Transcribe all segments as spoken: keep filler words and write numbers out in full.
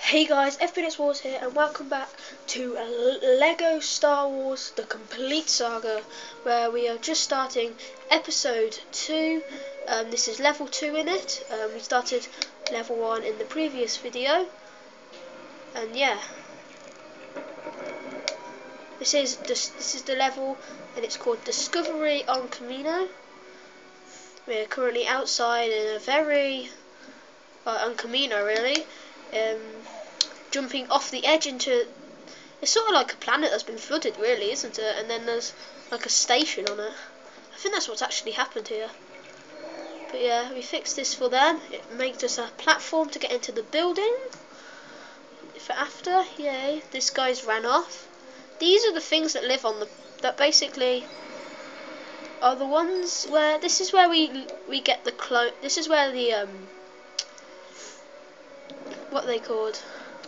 Hey guys, F B X Wars here, and welcome back to Lego Star Wars The Complete Saga, where we are just starting episode two. Um, this is level two in it. Um, we started level one in the previous video, and yeah, this is this, this is the level, and it's called Discovery on Kamino. We're currently outside in a very uh, on Kamino, really. Um, jumping off the edge into, it's sort of like a planet that's been flooded, really, isn't it? And then there's like a station on it. I think that's what's actually happened here. But yeah, we fixed this for them. It makes us a platform to get into the building. For after, yay, this guy's ran off. These are the things that live on the, that basically are the ones where, this is where we we get the clone, this is where the, um, what are they called?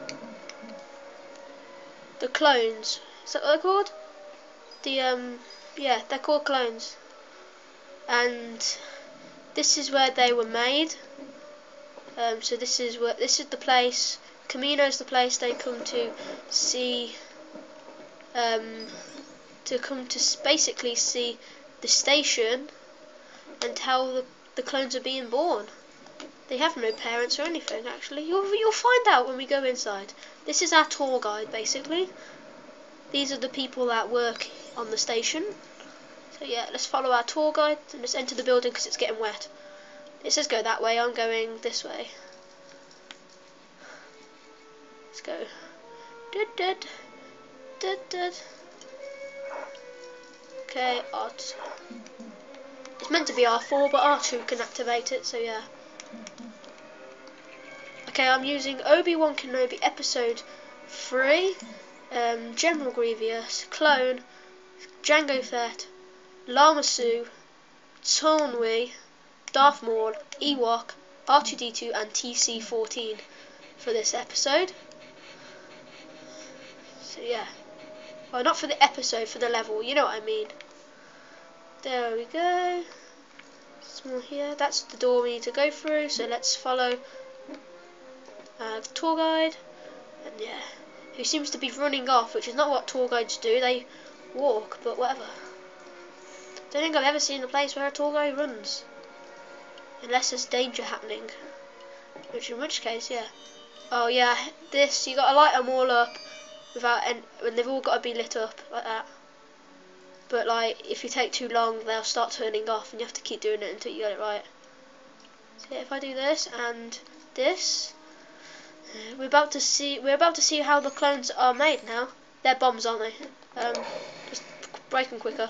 The clones, is that what they're called? The, um, yeah, they're called clones. And this is where they were made. Um, so this is where, this is the place, Kamino is the place they come to see, um, to come to basically see the station and how the, the clones are being born. They have no parents or anything, actually. You'll, you'll find out when we go inside. This is our tour guide, basically. These are the people that work on the station. So yeah, let's follow our tour guide and let's enter the building because it's getting wet. It says go that way, I'm going this way. Let's go. Dud, dud, dud, dud. Okay, R two. It's meant to be R four, but R two can activate it, so yeah. Okay, I'm using Obi-Wan Kenobi Episode three, um, General Grievous, Clone, Jango Fett, Lama Su, Tornwi, Darth Maul, Ewok, R two D two and T C fourteen for this episode. So yeah. Well, not for the episode, for the level, you know what I mean. There we go. Small here. That's the door we need to go through, so let's follow uh, the tour guide. And yeah, who seems to be running off, which is not what tour guides do, they walk, but whatever. Don't think I've ever seen a place where a tour guide runs. Unless there's danger happening. Which in which case, yeah. Oh yeah, this, you gotta light them all up without, and when they've all got to be lit up like that. But like, if you take too long, they'll start turning off, and you have to keep doing it until you get it right. So yeah, if I do this and this, we're about to see. We're about to see how the clones are made now. They're bombs, aren't they? Um, just break them quicker.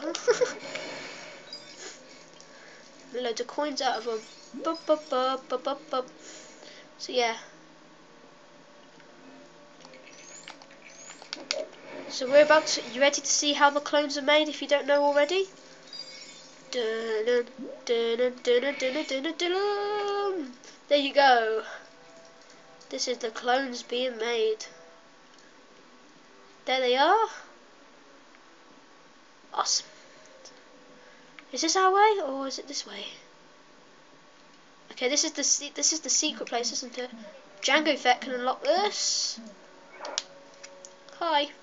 Loads of coins out of them. Bup, bup, bup, bup, bup, bup. So yeah. So we're about to, you ready to see how the clones are made if you don't know already? Dun, dun, dun, dun, dun, dun, dun, dun, dun. There you go. This is the clones being made. There they are. Awesome. Is this our way or is it this way? Okay, this is the this is the secret place, isn't it? Jango Fett can unlock this. Hi.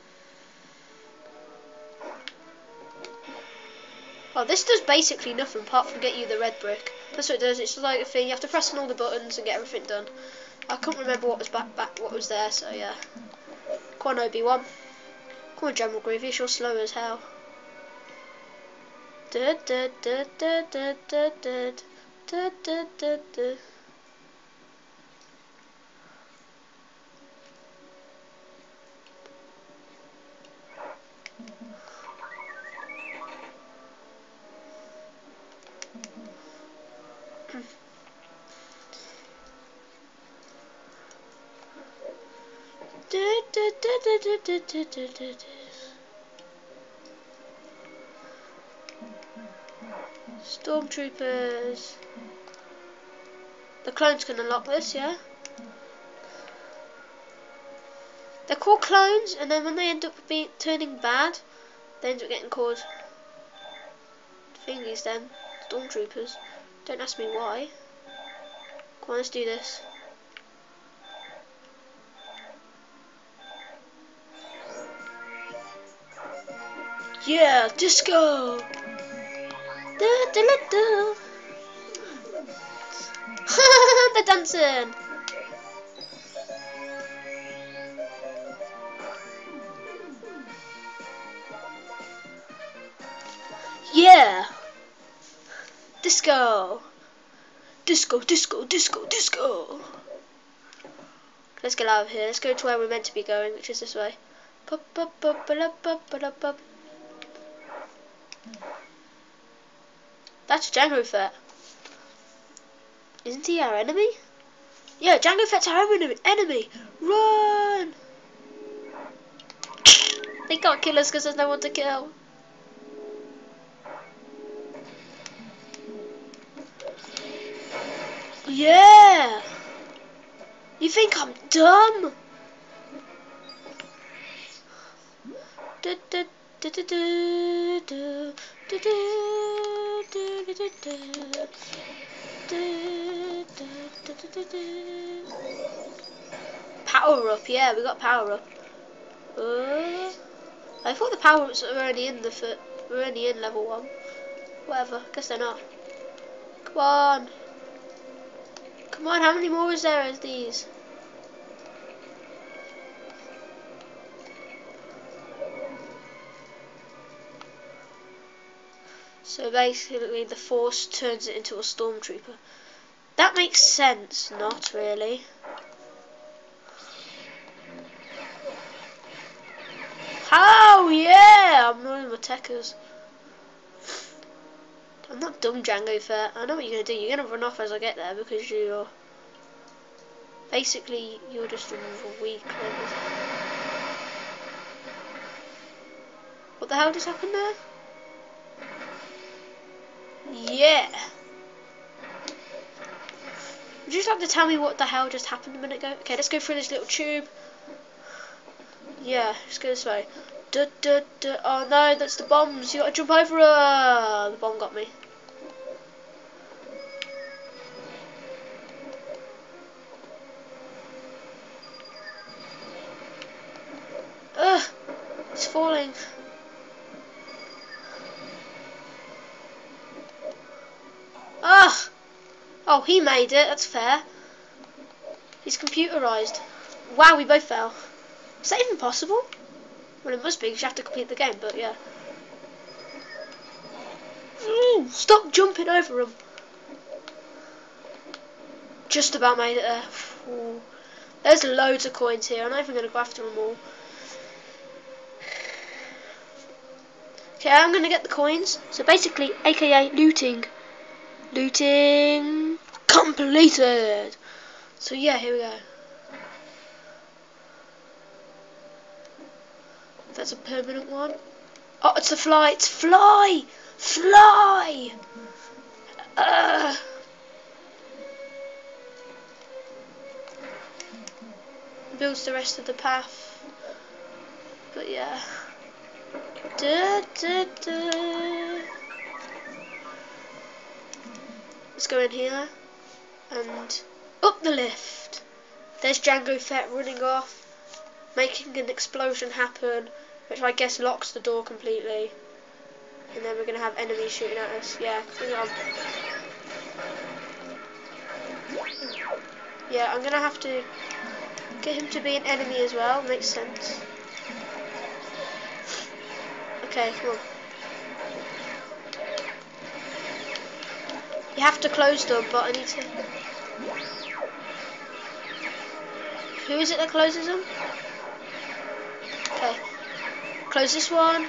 Oh, this does basically nothing apart from get you the red brick. That's what it does. It's like a thing. You have to press on all the buttons and get everything done. I couldn't remember what was back back what was there, so yeah. Come on, Obi-Wan. Come on, General Grievous. You're slow as hell. Da da da da da da da da da da da. Stormtroopers. The clones can unlock this, yeah? They're called clones, and then when they end up being turning bad, they end up getting called thingies then. Stormtroopers. Don't ask me why. Come on, let's do this. Yeah, disco. Da, da, da, da. They're dancing. Yeah. Disco. Disco, disco, disco, disco. Let's get out of here. Let's go to where we're meant to be going, which is this way. Pop, pop, pop, pop, pop, pop, pop. That's Jango Fett. Isn't he our enemy? Yeah, Jango Fett's our enemy. Enemy. Run! They can't kill us because there's no one to kill. Yeah! You think I'm dumb? Power up, yeah, we got power up. Uh, I thought the power ups were only in the foot. We're only in level one. Whatever, guess they're not. Come on. Come on, how many more is there as these? So basically the Force turns it into a stormtrooper. That makes sense, not really. Oh yeah, I'm running my techers. I'm not dumb, Jango Fett. I know what you're gonna do. You're gonna run off as I get there because you're basically you're just a weak. What the hell just happened there? Yeah. Would you just like to tell me what the hell just happened a minute ago? Okay, let's go through this little tube. Yeah, let's go this way. Duh, duh, duh. Oh no, that's the bombs. You gotta jump over. Uh, the bomb got me. Ugh, it's falling. Ugh. Oh, he made it. That's fair. He's computerized. Wow, we both fell. Is that even possible? Well, it must be because you have to complete the game, but yeah. Ooh, stop jumping over him. Just about made it there. Ooh. There's loads of coins here. I'm not even going to go after them all. Okay, I'm going to get the coins. So basically, aka looting. Looting completed. So yeah, here we go. That's a permanent one. Oh, it's the fly. It's fly. Fly. Uh. Builds the rest of the path. But yeah. Da, da, da. Let's go in here and up the lift. There's Jango Fett running off, making an explosion happen, which I guess locks the door completely. And then we're gonna have enemies shooting at us. Yeah, bring it on. Yeah, I'm gonna have to get him to be an enemy as well. Makes sense. Okay, come on. You have to close them, but I need to. Who is it that closes them? Okay. Close this one.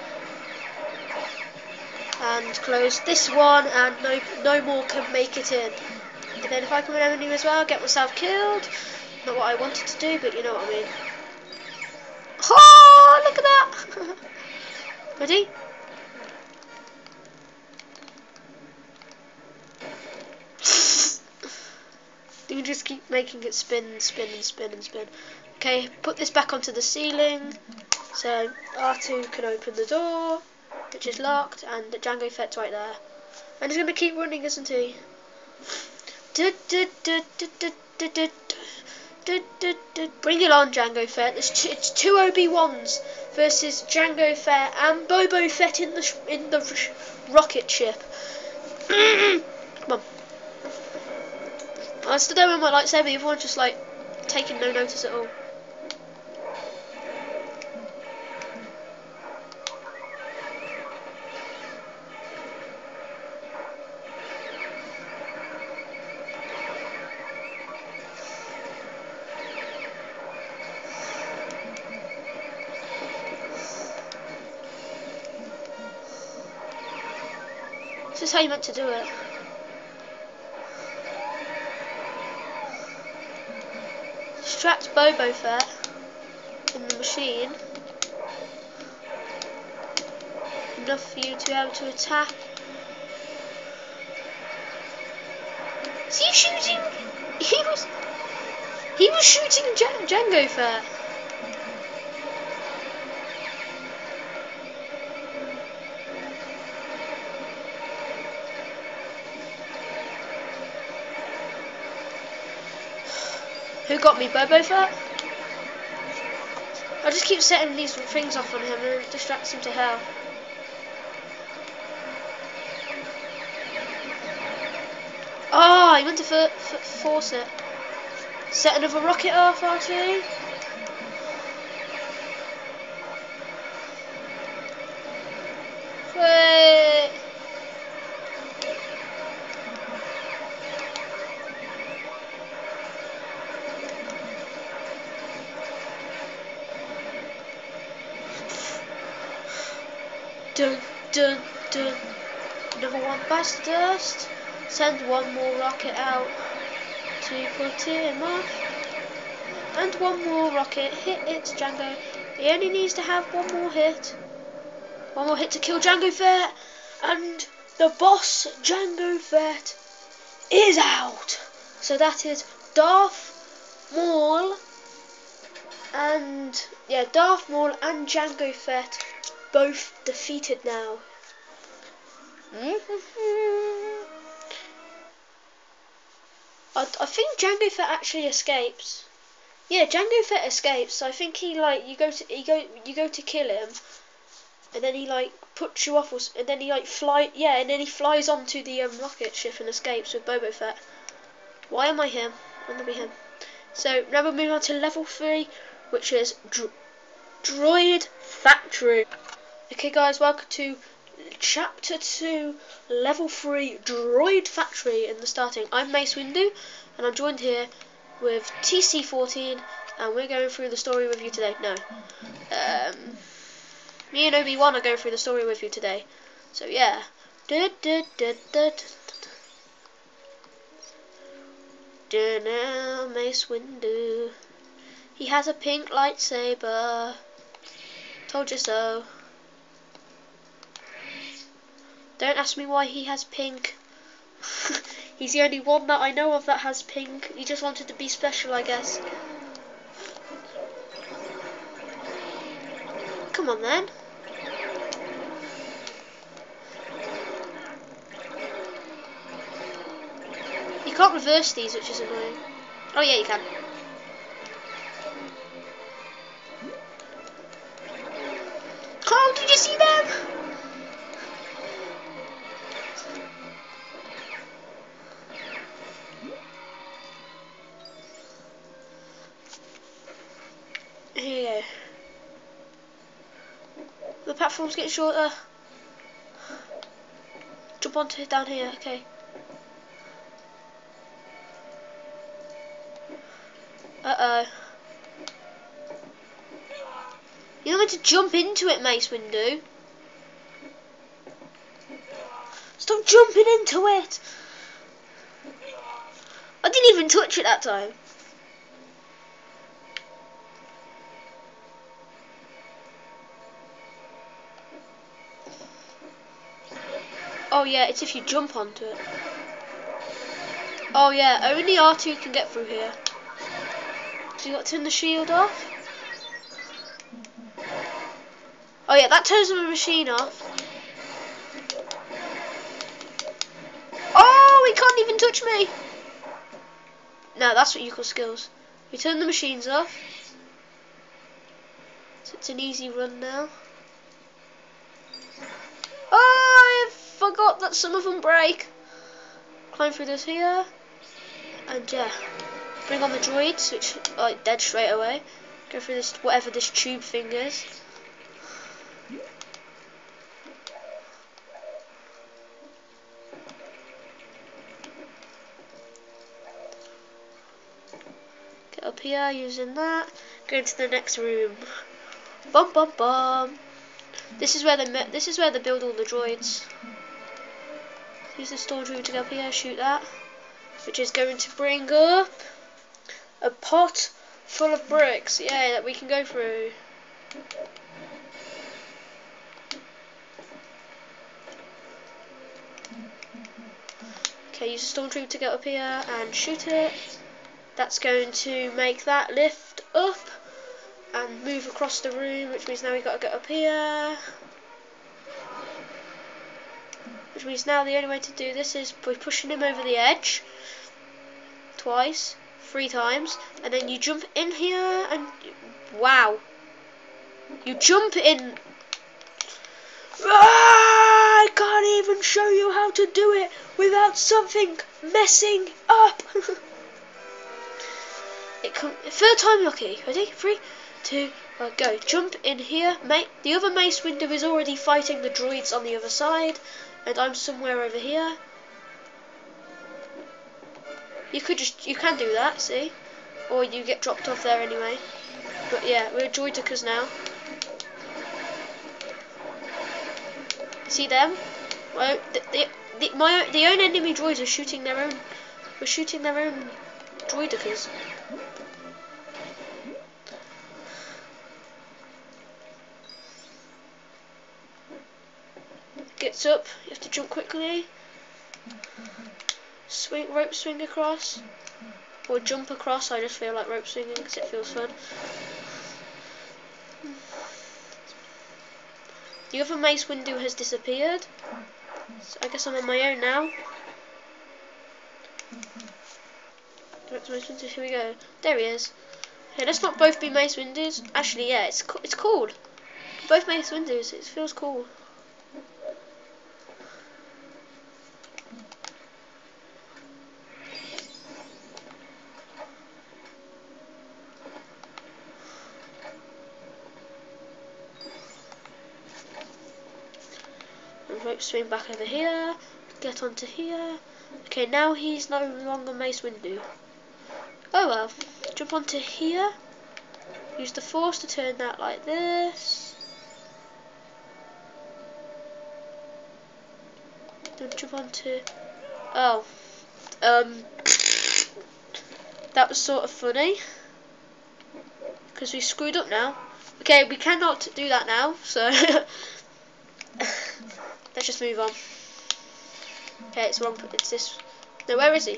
And close this one, and no no more can make it in. And then if I come an enemy as well, get myself killed. Not what I wanted to do, but you know what I mean. Oh, look at that! Ready? You can just keep making it spin and spin and spin and spin. Okay, put this back onto the ceiling. So R two can open the door, which is locked, and the Jango Fett's right there. And he's going to keep running, isn't he? Du, du, du. Bring it on, Jango Fett. It's two, it's two O B ones versus Jango Fett and Boba Fett in the sh in the sh rocket ship. Come on. I stood there with my lightsaber. Everyone's just like taking no notice at all. This is how you meant to do it. Distract Boba Fett in the machine enough for you to be able to attack. Is he shooting? He was. He was shooting Jan Jango Fett. Who got me, Boba Fett? I just keep setting these things off on him and it distracts him to hell. Oh, he went to f f force it. Set another rocket off, R two. Wait. Dun, dun, dun. Another one past dust. Send one more rocket out to put him off. And one more rocket. Hit it, Jango. He only needs to have one more hit. One more hit to kill Jango Fett. And the boss, Jango Fett, is out. So that is Darth Maul and yeah, Darth Maul and Jango Fett both defeated now. I, I think Jango Fett actually escapes. Yeah, Jango Fett escapes. So I think he like you go to you go you go to kill him, and then he like puts you off, or, and then he like fly yeah, and then he flies onto the um, rocket ship and escapes with Boba Fett. Why am I him? I'm gonna be him. So now we're moving on to level three, which is Dro Droid Factory. Okay, guys, welcome to Chapter two, Level three, Droid Factory. In the starting, I'm Mace Windu, and I'm joined here with T C fourteen, and we're going through the story with you today. No, um, me and Obi-Wan are going through the story with you today. So yeah. Du, du, du, du, du, now, Mace Windu. He has a pink lightsaber. Told you so. Don't ask me why he has pink. He's the only one that I know of that has pink. He just wanted to be special, I guess. Come on then. You can't reverse these, which is annoying. Oh yeah, you can. Oh, did you see them? Here you go. The platform's getting shorter. Jump onto it down here, okay. Uh oh. You're not meant to jump into it, Mace Windu. Stop jumping into it. I didn't even touch it that time. Oh yeah, it's if you jump onto it. Oh yeah, only R two can get through here. So you got to turn the shield off. Oh yeah, that turns the machine off. Oh, he can't even touch me. No, that's what you call skills. We turn the machines off. So it's an easy run now. Oh, I forgot that some of them break. Climb through this here. And yeah. Bring on the droids, which are like, dead straight away. Go through this, whatever this tube thing is. Get up here using that. Go into the next room. Bum bum bum. This is where they this is where they build all the droids. Use the stormtrooper to go up here, shoot that, which is going to bring up a pot full of bricks. Yeah, that we can go through. Okay, use the stormtrooper to get up here and shoot it. That's going to make that lift up and move across the room, which means now we've got to get up here. Which means now the only way to do this is by pushing him over the edge twice, three times, and then you jump in here and wow, you jump in. Ah, I can't even show you how to do it without something messing up. It come third time lucky. Ready? Three, two, one, go. Jump in here. Mate, the other Mace Windu is already fighting the droids on the other side, and I'm somewhere over here. You could just, you can do that, see? Or you get dropped off there anyway. But yeah, we're droidicas now. See them? My, the, the, the, my, the own enemy droids are shooting their own, we're shooting their own droidicas. Gets up, you have to jump quickly. Swing, rope swing across. Or jump across, I just feel like rope swinging because it feels fun. The other Mace Windu has disappeared. So I guess I'm on my own now. Here we go. There he is. Okay, let's not both be Mace Windus. Actually, yeah, it's co it's cool. Both Mace Windus. It feels cool. And rope swing back over here. Get onto here. Okay, now he's no longer Mace Windu. Oh well. Jump onto here. Use the force to turn that like this. Then jump onto. Oh. Um. That was sort of funny. Because we screwed up now. Okay, we cannot do that now, so. Let's just move on. Okay, it's wrong. It's this. No, where is he?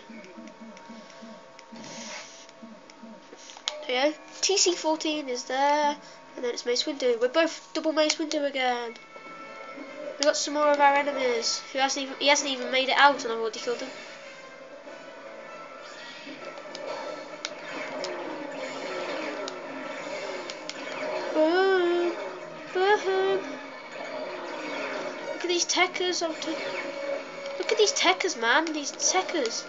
There you go. T C fourteen is there, and then it's Mace Windu. We're both double Mace Windu again. We got some more of our enemies. Who hasn't even? He hasn't even made it out, and I've already killed him. Boom, boom. Look at these techers. Look at these techers, man. These techers.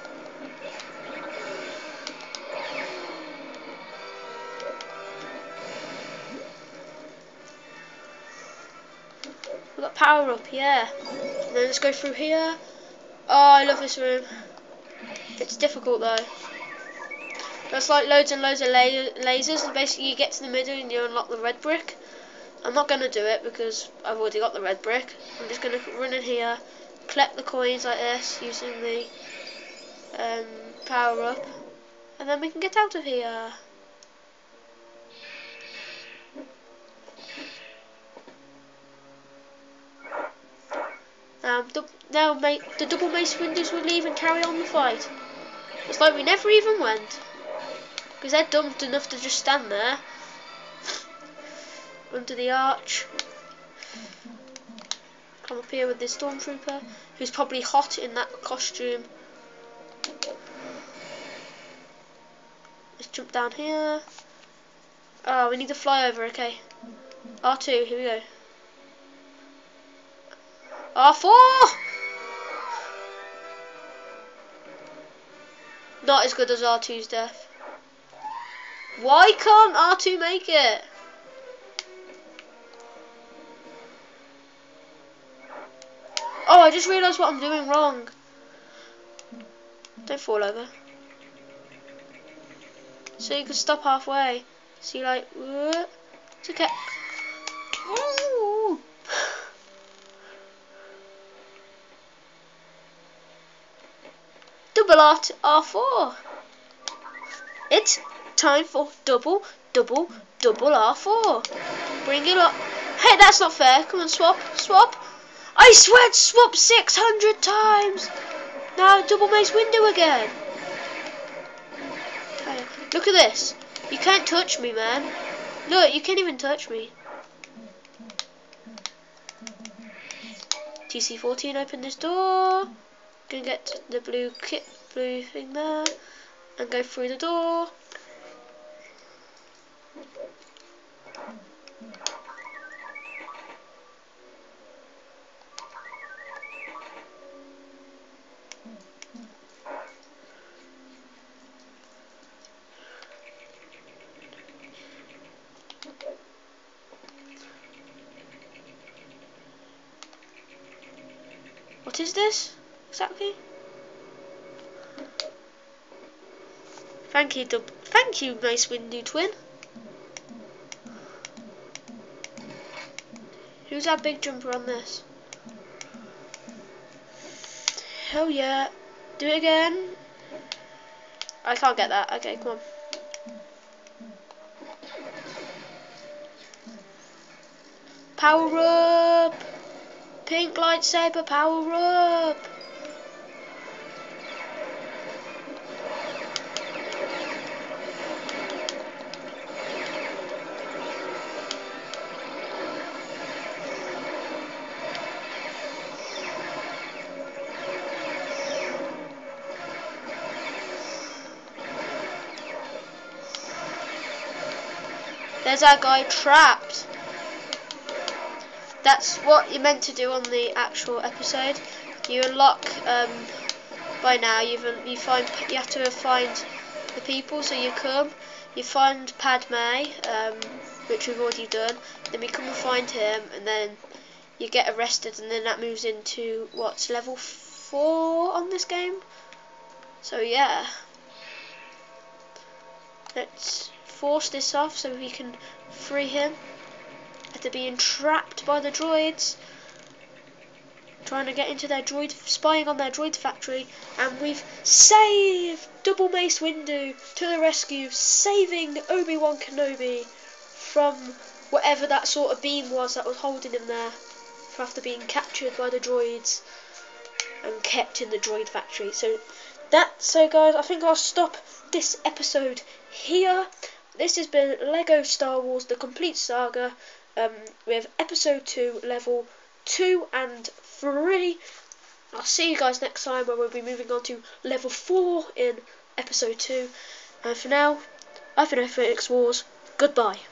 We've got power up, yeah. And then let's go through here. Oh, I love this room. It's difficult though. There's like loads and loads of la lasers, and basically you get to the middle and you unlock the red brick. I'm not going to do it because I've already got the red brick. I'm just going to run in here, collect the coins like this using the um, power up, and then we can get out of here. Um, now mate, the double Mace Windus will leave and carry on the fight. It's like we never even went. Because they're dumb enough to just stand there. Under the arch. Come up here with this stormtrooper, who's probably hot in that costume. Let's jump down here. Oh, we need to fly over, okay. R two, here we go. R four! Not as good as R two's death. Why can't R two make it? Oh, I just realised what I'm doing wrong. Don't fall over. So you can stop halfway. See, like, whoop. It's okay. Ooh. Double R, R four. It's time for double, double, double R four. Bring it up. Hey, that's not fair. Come on, swap, swap. I swear to swap six hundred times. Now double Mace Windu again. Okay, look at this. You can't touch me, man. Look, you can't even touch me. T C fourteen, open this door. Gonna get the blue kit, blue thing there, and go through the door. What is this exactly? Thank you, Dub. Thank you, Mace Windu twin. Who's that big jumper on this? Hell yeah! Do it again. I can't get that. Okay, come on. Power up! Pink lightsaber, power up! There's that guy trapped. That's what you're meant to do on the actual episode. You unlock um, by now. You've you find you have to find the people. So you come, you find Padme, um, which we've already done. Then we come and find him, and then you get arrested, and then that moves into what's level four on this game. So yeah, let's force this off so we can free him after being trapped by the droids, trying to get into their droid, spying on their droid factory. And we've saved Double Mace Windu to the rescue, saving Obi-Wan Kenobi from whatever that sort of beam was that was holding him there after being captured by the droids and kept in the droid factory. So that, so guys, I think I'll stop this episode here. This has been Lego Star Wars The Complete Saga, um, with episode two, level two and three. I'll see you guys next time, where we'll be moving on to level four in episode two. And for now, I've been Phoenix Wars. Goodbye.